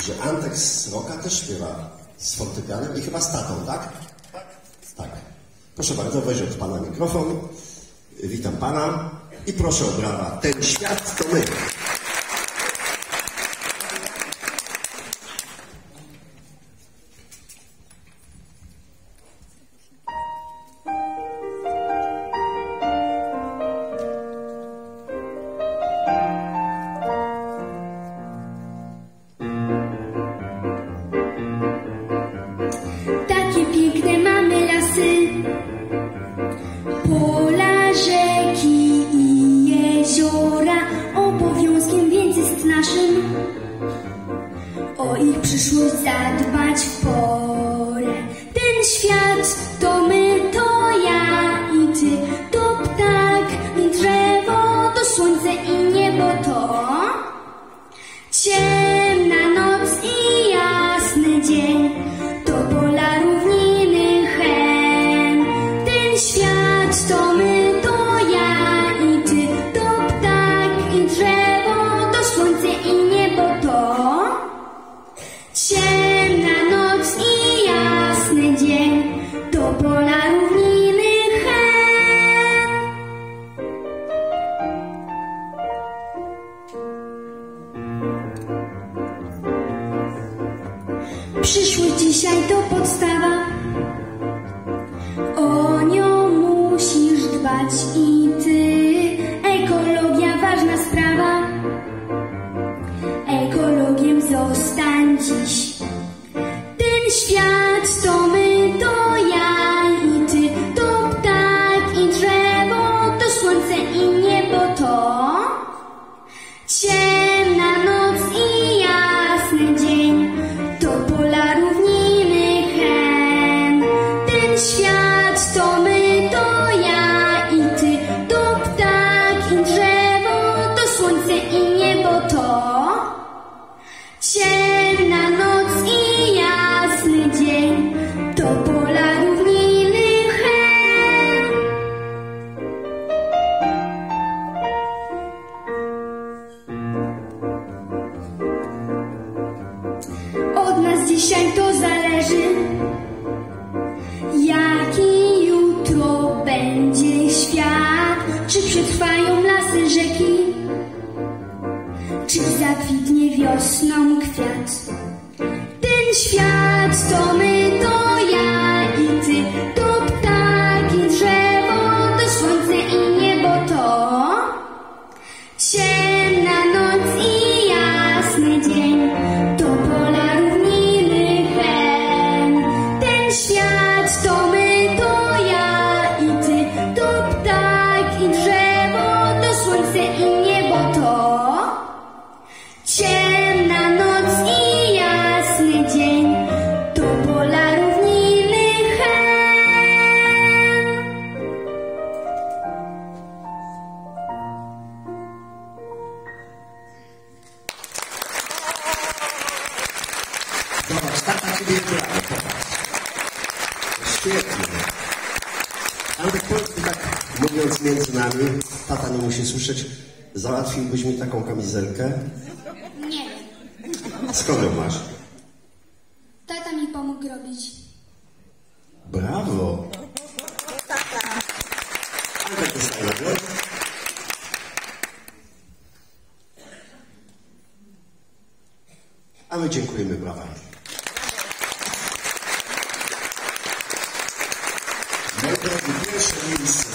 że Antek z Rocka też śpiewa z fortepianem i chyba z tatą, tak? Tak. Proszę bardzo, weź od pana mikrofon. Witam pana i proszę o brawa. Ten świat to my. Takie piękne mamy lasy, pola, rzeki i jeziora. Obowiązkiem więc jest naszym o ich przyszłość zadbać w porę. Ten świat to my, to ja i ty, to ptak i drzewo, to słońce i niebo, to ciemna noc i jasny dzień, to pola, równiny, hen. Ten świat to my, to ja i ty, to ptak i drzewo, to słońce i niebo, to ciemna noc i jasny dzień, to pola, równiny, hen. Przyszłość dzisiaj to podstawa, o nią musisz dbać i ty. Ekologia ważna sprawa, ekologiem zostań dziś. Ten świat to my, to ja i ty, to ptak i drzewo, to słońce i niebo, to ciemna noc i jasny dzień, to pola, równiny, hen. Ten świat to my, to ja i ty, to ptak i drzewo, to słońce i niebo, to ciemna noc i jasny dzień, to pola, równiny, hen. Od nas dzisiaj to zależy, jaki jutro będzie świat. Czy przetrwają lasy, rzeki, czy zakwitnie wiosną kwiat. Ten świat to my, to ja i ty, to ptak i drzewo, to słońce i niebo, to ciemna noc i jasny dzień, to pola, równiny, hen. Ten świat to my, to ja i ty, to ptak i drzewo, to słońce i niebo, to ciemna noc i jasny dzień, to pola, równiny, hen. Zobacz, tata ciebie brawo, popatrz. Świetnie. Antek, powiedz mi tak, mówiąc między nami, tata nie musi słyszeć, załatwiłbyś mi taką kamizelkę? Nie wiem. Skąd ją masz? Tata mi pomógł robić. Brawo! Antek dostaje głos. A my dziękujemy brawami. Moi drodzy, pierwsze miejsce